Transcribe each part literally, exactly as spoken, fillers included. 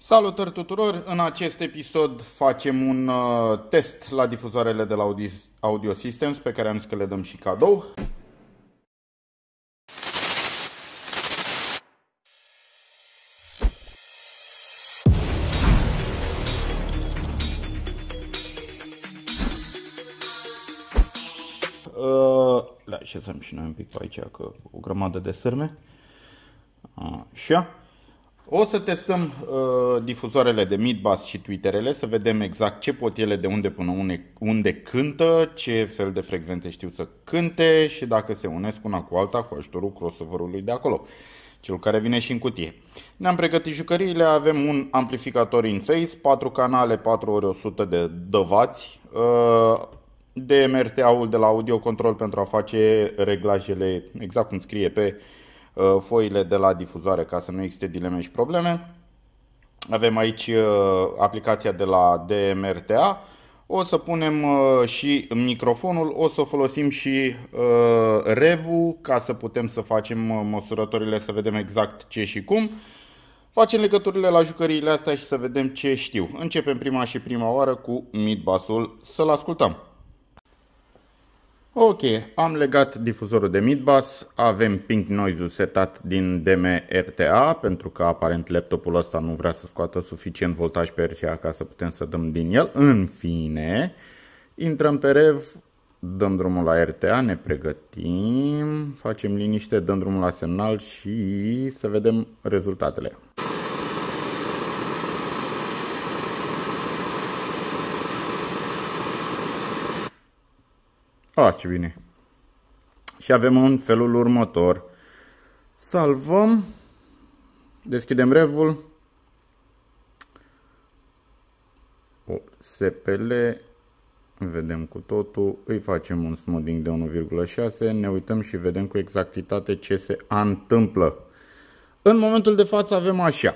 Salutări tuturor! În acest episod facem un uh, test la difuzoarele de la Audio, Audio Systems pe care am zis că le dăm și cadou. Uh, le așezăm și noi un pic pe aici, că o grămadă de sârme. Așa. O să testăm uh, difuzoarele de mid-bass și tweeterele, să vedem exact ce pot ele, de unde până unde, unde cântă, ce fel de frecvențe știu să cânte și dacă se unesc una cu alta cu ajutorul crossover-ului de acolo, cel care vine și în cutie. Ne-am pregătit jucăriile, avem un amplificator in-phase, patru canale, patru ori o sută de dăvați, uh, D M R T A-ul de la Audio Control pentru a face reglajele exact cum scrie pe foile de la difuzoare ca să nu existe dileme și probleme. Avem aici aplicația de la D M R T A. O să punem și microfonul, o să folosim și Rev-ul ca să putem să facem măsurătorile, să vedem exact ce și cum. Facem legăturile la jucăriile astea și să vedem ce știu. Începem prima și prima oară cu mid-bass-ul, să-l ascultăm. Ok, am legat difuzorul de mid-bass, avem pink noise-ul setat din D M R T A, pentru că aparent laptopul ăsta nu vrea să scoată suficient voltaj pe R C A ca să putem să dăm din el. În fine, intrăm pe Rev, dăm drumul la R T A, ne pregătim, facem liniște, dăm drumul la semnal și să vedem rezultatele. Ah, ce bine! Și avem în felul următor. Salvăm. Deschidem Rev-ul. O S P L. Vedem cu totul. Îi facem un smoothing de unu virgulă șase. Ne uităm și vedem cu exactitate ce se întâmplă. În momentul de față avem așa.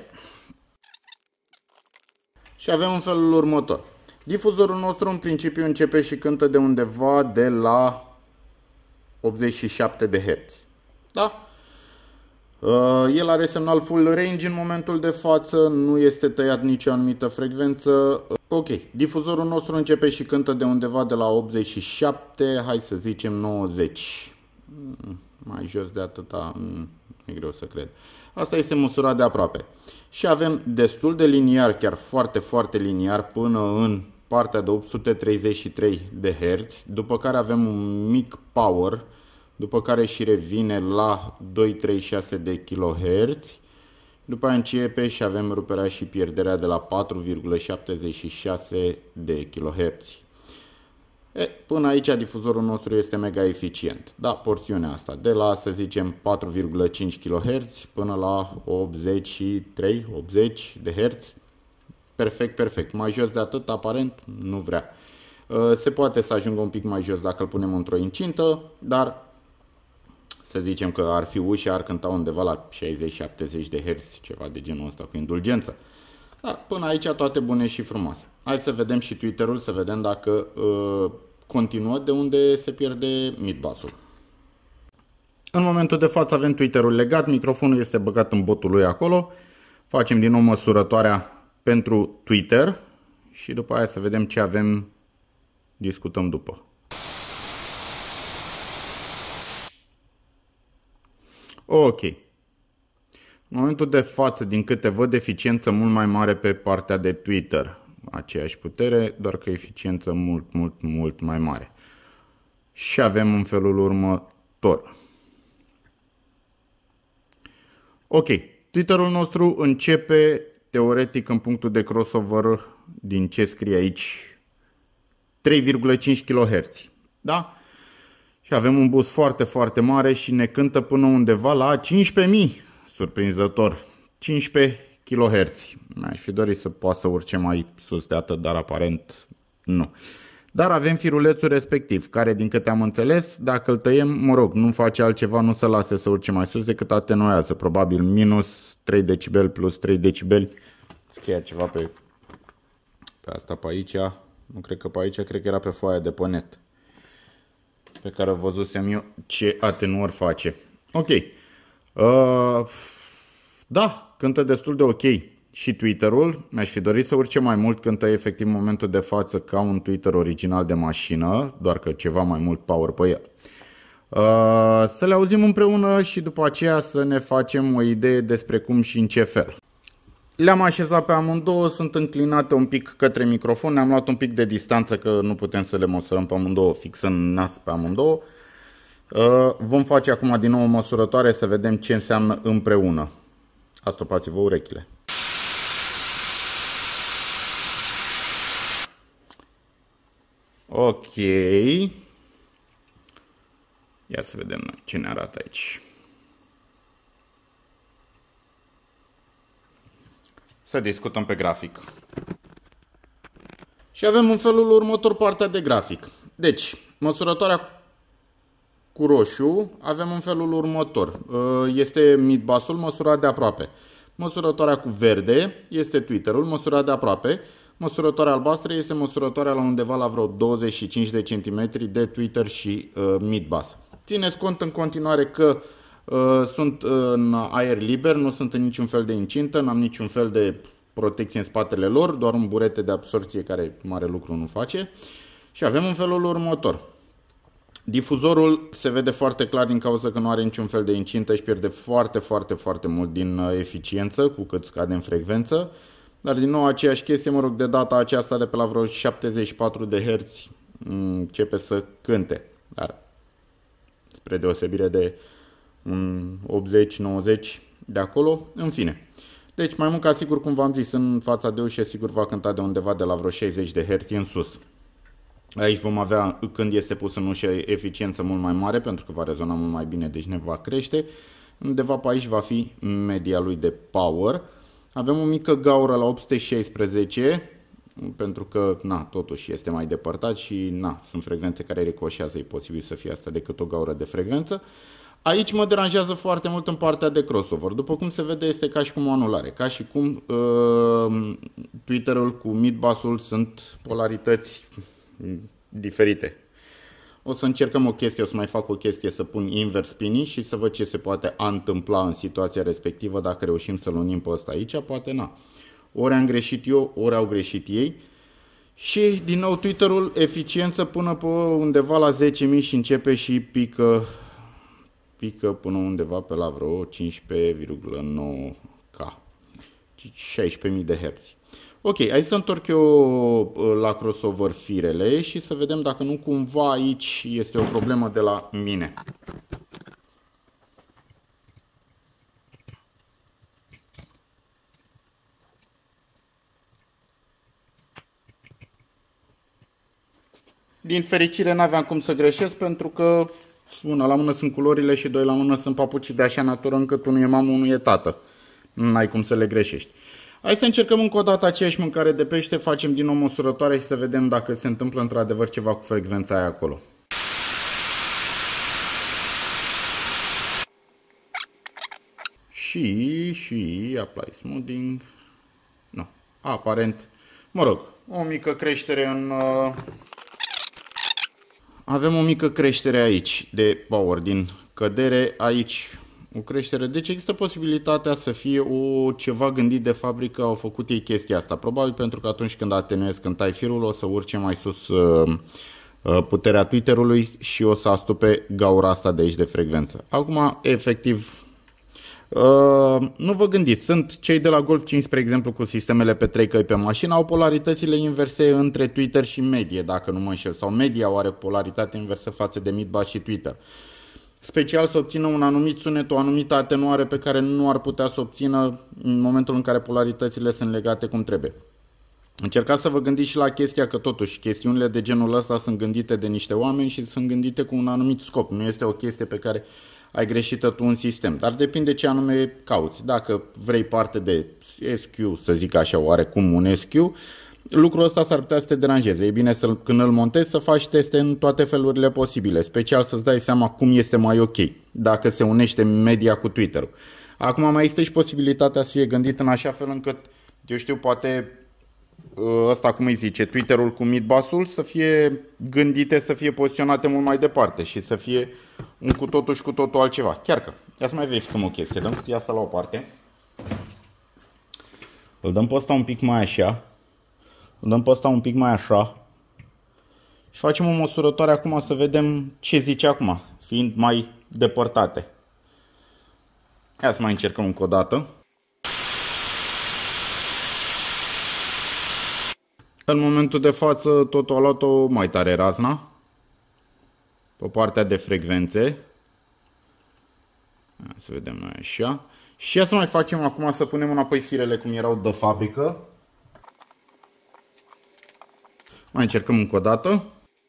Și avem în felul următor. Difuzorul nostru în principiu începe și cântă de undeva de la optzeci și șapte de herți. Da? El are semnal full range în momentul de față, nu este tăiat nicio anumită frecvență. Ok, difuzorul nostru începe și cântă de undeva de la optzeci și șapte, hai să zicem nouăzeci. Mai jos de atâta, e greu să cred. Asta este măsurat de aproape. Și avem destul de liniar, chiar foarte, foarte liniar, până în partea de opt sute treizeci și trei de herți, după care avem un mic power, după care și revine la doi virgulă treizeci și șase de kiloherți, după aia începe și avem ruperea și pierderea de la patru virgulă șaptezeci și șase de kiloherți. E, până aici difuzorul nostru este mega eficient. Da, porțiunea asta, de la, să zicem, patru virgulă cinci kiloherți până la optzeci și trei optzeci de herți. Perfect, perfect. Mai jos de atât, aparent, nu vrea. Se poate să ajungă un pic mai jos dacă îl punem într-o incintă, dar să zicem că ar fi ușa, ar cânta undeva la șaizeci șaptezeci de herți, ceva de genul ăsta, cu indulgență. Dar până aici toate bune și frumoase. Hai să vedem și Twitter-ul, să vedem dacă uh, continuă de unde se pierde mid-bass-ul. În momentul de față avem Twitter-ul legat, microfonul este băgat în botul lui acolo. Facem din nou măsurătoarea pentru Twitter și după aia să vedem ce avem, discutăm după. Ok. În momentul de față, din câte văd, eficiență mult mai mare pe partea de Twitter. Aceeași putere, doar că eficiență mult, mult, mult mai mare. Și avem în felul următor. Ok. Twitterul nostru începe teoretic în punctul de crossover, din ce scrie aici, trei virgulă cinci kiloherți. Da? Și avem un boost foarte, foarte mare și ne cântă până undeva la cincisprezece mii. Surprinzător. cincisprezece kiloherți. Mi-aș fi dorit să poată să urce mai sus de atât, dar aparent nu. Dar avem firulețul respectiv, care, din câte am înțeles, dacă îl tăiem, mă rog, nu face altceva, nu se lase să urce mai sus decât atenuează. Probabil minus trei decibeli plus trei decibeli. Scrie ceva pe, pe asta pe aici. Nu cred că pe aici, cred că era pe foaia de pe net, pe care o văzusem eu ce atenuări face. Ok. Uh, da, cântă destul de ok. și Twitter-ul. Mi-aș fi dorit să urce mai mult cântă efectiv în momentul de față ca un Twitter original de mașină, doar că ceva mai mult power pe el. Uh, să le auzim împreună și după aceea să ne facem o idee despre cum și în ce fel. Le-am așezat pe amândouă, sunt înclinate un pic către microfon, ne-am luat un pic de distanță că nu putem să le măsurăm pe amândouă, fixând nas pe amândouă. Uh, vom face acum din nou o măsurătoare să vedem ce înseamnă împreună. Astopați-vă urechile. Ok. Ia să vedem noi ce ne arată aici. Să discutăm pe grafic. Și avem în felul următor partea de grafic. Deci, măsurătoarea cu roșu avem în felul următor. Este midbus-ul măsurat de aproape. Măsurătoarea cu verde este Twitter-ul măsurat de aproape. Măsurătoarea albastră este măsurătoarea la undeva la vreo douăzeci și cinci de centimetri de Twitter și uh, midbus. Țineți cont în continuare că uh, sunt în aer liber, nu sunt în niciun fel de incintă, n-am niciun fel de protecție în spatele lor, doar un burete de absorție care mare lucru nu face. Și avem în felul următor. Difuzorul se vede foarte clar din cauza că nu are niciun fel de incintă și pierde foarte, foarte, foarte mult din eficiență cu cât scade în frecvență. Dar din nou aceeași chestie, mă rog, de data aceasta de pe la vreo șaptezeci și patru de herți începe să cânte. Dar spre deosebire de optzeci nouăzeci de acolo, în fine. Deci mai mult ca sigur, cum v-am zis, în fața de ușă sigur va cânta de undeva de la vreo șaizeci de herți în sus. Aici vom avea, când este pus în ușă, eficiență mult mai mare, pentru că va rezona mult mai bine, deci ne va crește. Undeva pe aici va fi media lui de power. Avem o mică gaură la opt sute șaisprezece, pentru că, na, totuși este mai depărtat și, na, sunt frecvențe care ricoșează, e posibil să fie asta decât o gaură de frecvență. Aici mă deranjează foarte mult în partea de crossover. După cum se vede, este ca și cum o anulare, ca și cum uh, Twitter-ul cu midbus-ul sunt polarități diferite. O să încercăm o chestie, o să mai fac o chestie să pun invers spinning și să văd ce se poate întâmpla în situația respectivă dacă reușim să-l unim pe ăsta aici, poate na. Ori am greșit eu, ori au greșit ei. Și din nou Twitter-ul, eficiență până pe undeva la zece mii și începe și pică, pică până undeva pe la vreo cincisprezece virgulă nouă K, șaisprezece mii de herți. Ok, hai să întorc eu la crossover firele și să vedem dacă nu cumva aici este o problemă de la mine. Din fericire n-aveam cum să greșesc pentru că una la mână sunt culorile și doi la mână sunt papucii de așa natură încât unul e mamă, unul e tată. N-ai cum să le greșești. Hai să încercăm încă o dată aceeași mâncare de pește, facem din nou măsurătoare și să vedem dacă se întâmplă într-adevăr ceva cu frecvența aia acolo. Și, și, apply smoothing, nu, aparent, mă rog, o mică creștere în, uh, avem o mică creștere aici de power din cădere, aici o creștere, deci există posibilitatea să fie o ceva gândit de fabrică, au făcut ei chestia asta, probabil pentru că atunci când atenuezi, când tai firul, o să urce mai sus uh, puterea Twitter-ului și o să astupe gaura asta de aici de frecvență. Acum, efectiv, uh, nu vă gândiți, sunt cei de la Golf cinci, spre exemplu, cu sistemele pe trei căi pe mașină, au polaritățile inverse între Twitter și medie, dacă nu mă înșel, sau media are polaritate inversă față de midbus și Twitter. Special să obțină un anumit sunet, o anumită atenuare pe care nu ar putea să obțină în momentul în care polaritățile sunt legate cum trebuie. Încercați să vă gândiți și la chestia că totuși chestiunile de genul ăsta sunt gândite de niște oameni și sunt gândite cu un anumit scop. Nu este o chestie pe care ai greșită tu în sistem, dar depinde ce anume cauți. Dacă vrei parte de S Q, să zic așa, oarecum un S Q, lucrul ăsta s-ar putea să te deranjeze. E bine să, când îl montezi să faci teste în toate felurile posibile, special să-ți dai seama cum este mai ok, dacă se unește media cu Twitter-ul. Acum mai este și posibilitatea să fie gândit în așa fel încât, eu știu, poate ăsta cum îi zice, Twitter-ul cu midbus-ul să fie gândite să fie poziționate mult mai departe și să fie un cu totul și cu totul altceva. Chiar că, ia să mai verificăm o chestie, dăm cutia asta la o parte. Îl dăm pe ăsta un pic mai așa. Îl dăm pe ăsta un pic mai așa. Și facem o măsurătoare acum să vedem ce zice acum, fiind mai depărtate. Hai să mai încercăm încă o dată. În momentul de față totul a luat-o mai tare razna. Pe partea de frecvențe. Hai să vedem noi așa. Și ia să mai facem acum să punem înapoi firele cum erau de fabrică. Mai încercăm încă o dată.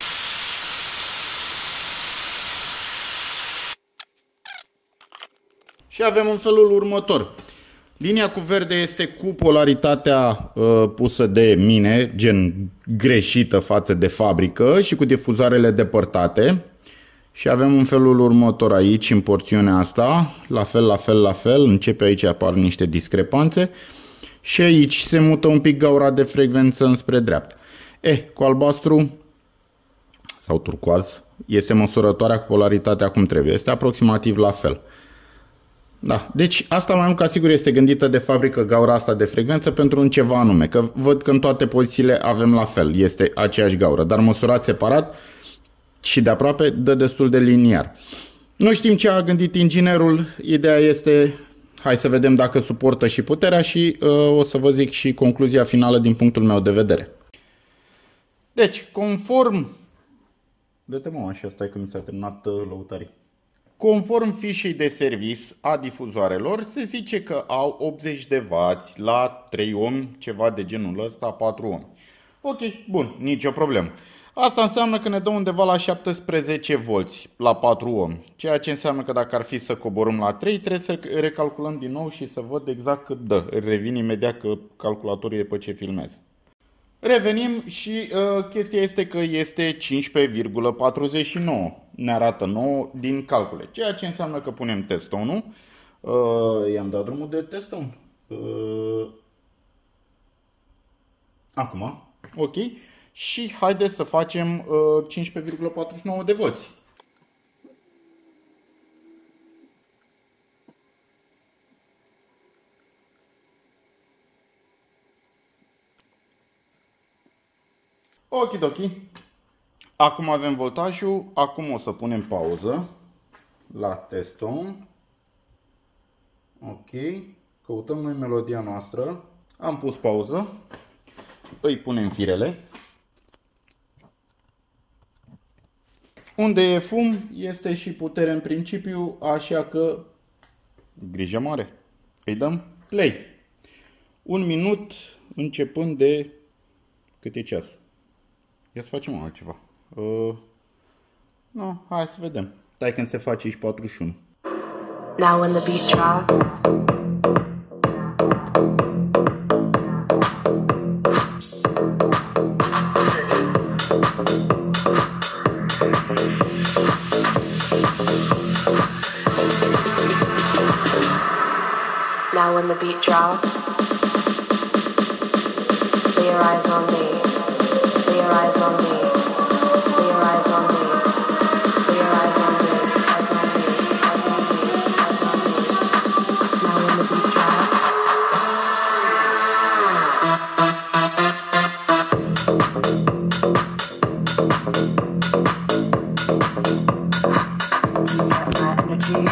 Și avem în felul următor. Linia cu verde este cu polaritatea uh, pusă de mine, gen greșită față de fabrică și cu difuzoarele depărtate. Și avem în felul următor aici, în porțiunea asta, la fel, la fel, la fel, începe aici, apar niște discrepanțe. Și aici se mută un pic gaura de frecvență înspre dreapta. Eh, cu albastru sau turcoaz este măsurătoarea cu polaritatea cum trebuie, este aproximativ la fel. Da, deci asta mai mult ca sigur este gândită de fabrică gaura asta de frecvență pentru un ceva anume, că văd că în toate pozițiile avem la fel, este aceeași gaură, dar măsurat separat și de aproape dă destul de liniar. Nu știm ce a gândit inginerul, ideea este, hai să vedem dacă suportă și puterea și uh, o să vă zic și concluzia finală din punctul meu de vedere. Deci, conform, dă-te mă așa, stai că mi s-a terminat uh, lăutarii. Conform fișei de servis a difuzoarelor, se zice că au optzeci de wați la trei ohmi, ceva de genul ăsta, patru ohmi. Ok, bun, nicio problemă. Asta înseamnă că ne dă undeva la șaptesprezece volți la patru ohmi, ceea ce înseamnă că dacă ar fi să coborâm la trei, trebuie să recalculăm din nou și să văd exact cât dă. Revin imediat că calculatorul e pe ce filmez. Revenim și uh, chestia este că este cincisprezece virgulă patruzeci și nouă. Ne arată nouă din calcule. Ceea ce înseamnă că punem testonul. Uh, I-am dat drumul de teston. Uh, acum. Ok. Și haideți să facem uh, cincisprezece virgulă patruzeci și nouă de volți. Okidoki. Acum avem voltajul, acum o să punem pauză la teston. Ok, căutăm noi melodia noastră. Am pus pauză, îi punem firele. Unde e fum, este și putere în principiu, așa că grijă mare. Îi dăm play. Un minut începând de cât e ceasul. Ia să facem altceva. Uh, no, hai să vedem. Stai când se face aici patruzeci și unu. Now when the beat drops. Now when the beat drops. Lay your eyes on me. Lay your eyes on me. Lay your eyes on me. Lay your eyes on me. Eyes on me. Eyes on me. Eyes on me. Now when the beat drops. You got my energy.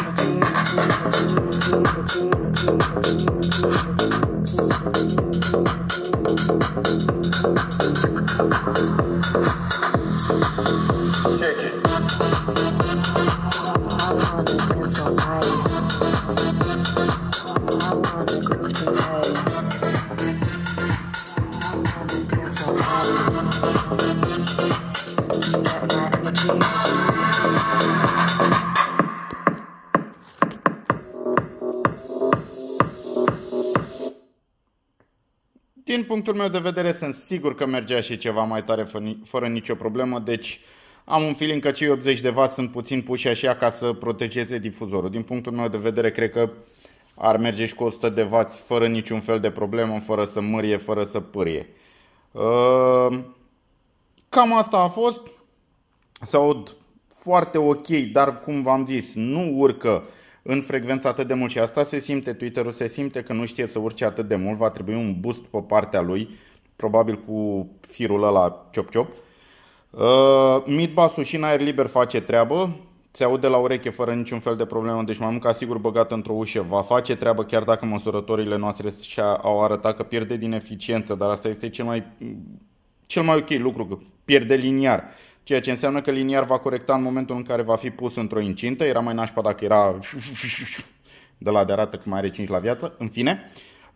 Din punctul meu de vedere sunt sigur că mergea și ceva mai tare fără nicio problemă, deci am un feeling că cei optzeci de watt sunt puțin puși așa ca să protejeze difuzorul. Din punctul meu de vedere cred că ar merge și cu o sută de watt fără niciun fel de problemă, fără să mârie, fără să pârie. Cam asta a fost. Se aud foarte ok, dar cum v-am zis, nu urcă în frecvență atât de mult și asta se simte, Twitter-ul se simte că nu știe să urce atât de mult, va trebui un boost pe partea lui, probabil cu firul ăla ciop-ciop. Uh, Midbus-ul și în aer liber face treabă, se aude la ureche fără niciun fel de problemă, deci mai mult ca sigur băgat într-o ușă va face treabă, chiar dacă măsurătorile noastre au arătat că pierde din eficiență, dar asta este cel mai, cel mai ok lucru, că pierde liniar. Ceea ce înseamnă că liniar va corecta în momentul în care va fi pus într-o incintă. Era mai nașpa dacă era de la de arată că mai are cinci la viață. În fine,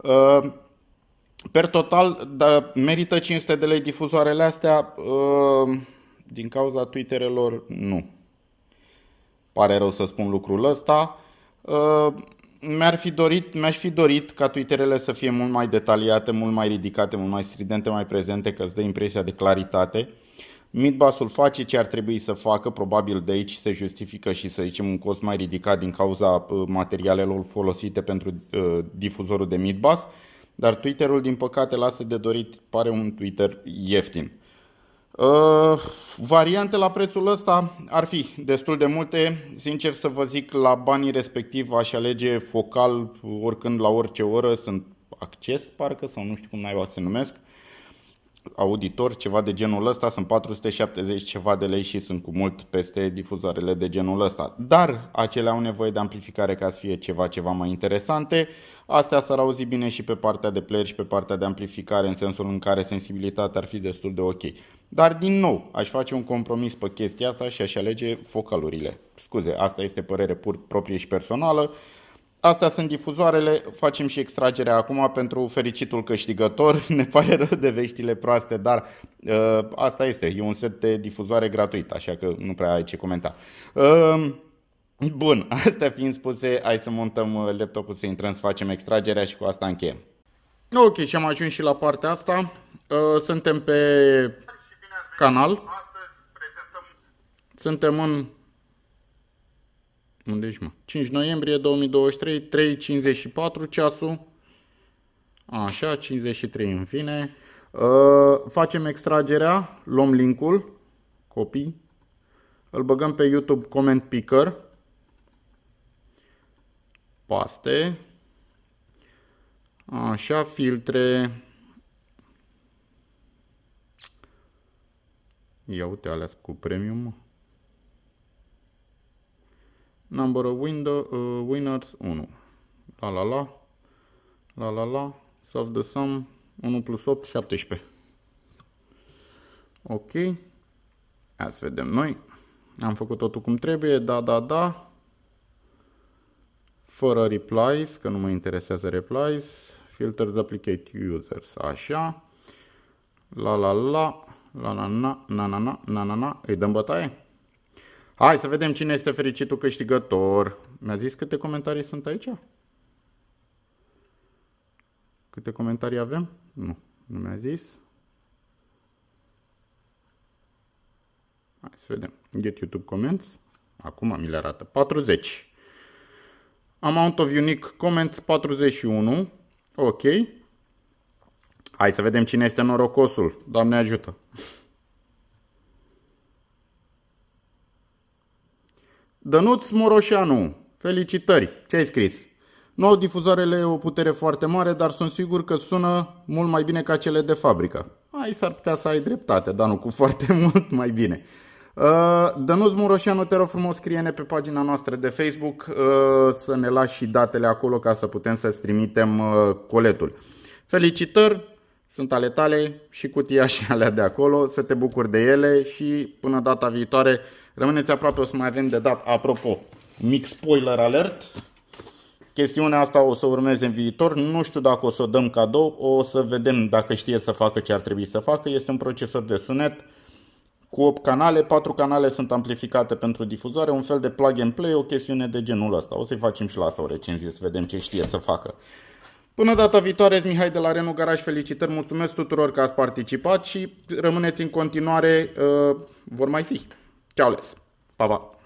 per total da, merită cinci sute de lei difuzoarele astea. Din cauza Twitterelor, nu. Pare rău să spun lucrul ăsta. Mi-ar fi dorit, mi-aș fi dorit ca Twitterele să fie mult mai detaliate, mult mai ridicate, mult mai stridente, mai prezente, că îți dă impresia de claritate. Midbus-ul face ce ar trebui să facă, probabil de aici se justifică și să zicem un cost mai ridicat din cauza materialelor folosite pentru uh, difuzorul de Midbus, dar Twitter-ul din păcate lasă de dorit, pare un Twitter ieftin. Uh, variante la prețul ăsta ar fi destul de multe, sincer să vă zic, la banii respectiv aș alege focal oricând la orice oră, sunt acces parcă sau nu știu cum naiba se numesc, auditor, ceva de genul ăsta, sunt patru sute șaptezeci ceva de lei și sunt cu mult peste difuzoarele de genul ăsta. Dar acele au nevoie de amplificare ca să fie ceva, ceva mai interesante. Astea s-ar auzi bine și pe partea de player și pe partea de amplificare, în sensul în care sensibilitatea ar fi destul de ok. Dar din nou, aș face un compromis pe chestia asta și aș alege focalurile. Scuze, asta este părere pur proprie și personală. Astea sunt difuzoarele, facem și extragerea acum pentru fericitul câștigător. Ne pare rău de veștile proaste, dar uh, asta este, e un set de difuzoare gratuit, așa că nu prea ai ce comenta. Uh, bun, astea fiind spuse, hai să montăm laptopul, să intrăm, să facem extragerea și cu asta încheiem. Ok, și am ajuns și la partea asta. Uh, suntem pe canal. Suntem în... Unde ești, mă? cinci noiembrie două mii douăzeci și trei, trei cincizeci și patru ceasul. Așa, cincizeci și trei în fine. Uh, facem extragerea, luăm linkul, copii, îl băgăm pe YouTube Comment Picker, paste, așa, filtre. Ia uite alea cu premium. Number of window, uh, winners unu. La la la. La la la. Solve the sum. unu plus opt, șaptesprezece. Ok. Hai să vedem noi. Am făcut totul cum trebuie. Da, da, da. Fără replies, că nu mă interesează replies. Filter duplicate users. Așa. La la la. La la na na na na na na na. Îi dăm bătaie? Hai să vedem cine este fericitul câștigător. Mi-a zis câte comentarii sunt aici? Câte comentarii avem? Nu, nu mi-a zis. Hai să vedem. Get YouTube comments. Acum mi le arată. patruzeci. Amount of unique comments patruzeci și unu. Ok. Hai să vedem cine este norocosul. Doamne ajută. Dănuț Moroșanu, felicitări! Ce ai scris? Nou difuzoarele e o putere foarte mare, dar sunt sigur că sună mult mai bine ca cele de fabrică. Ai s-ar putea să ai dreptate, dar nu cu foarte mult mai bine. Dănuț Moroșanu, te rog frumos, scrie-ne pe pagina noastră de Facebook să ne lași și datele acolo ca să putem să-ți trimitem coletul. Felicitări! Sunt ale tale și cutia și alea de acolo, să te bucuri de ele și până data viitoare rămâneți aproape, o să mai avem de dat. Apropo, mic spoiler alert, chestiunea asta o să urmeze în viitor, nu știu dacă o să o dăm cadou, o să vedem dacă știe să facă ce ar trebui să facă. Este un procesor de sunet cu opt canale, patru canale sunt amplificate pentru difuzoare, un fel de plug and play, o chestiune de genul ăsta. O să-i facem și la asta o recenzie să vedem ce știe să facă. Până data viitoare, Mihai de la Renu Garaj, felicitări, mulțumesc tuturor că ați participat și rămâneți în continuare, uh, vor mai fi. Ceau les! Pa, pa!